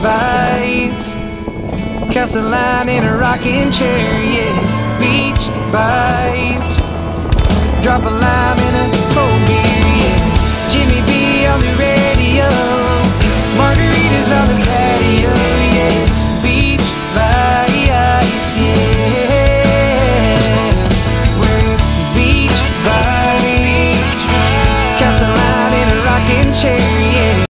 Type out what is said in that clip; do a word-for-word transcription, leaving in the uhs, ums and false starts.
vibes. Cast a line in a rocking chair, yes, beach vibes. Drop a line in a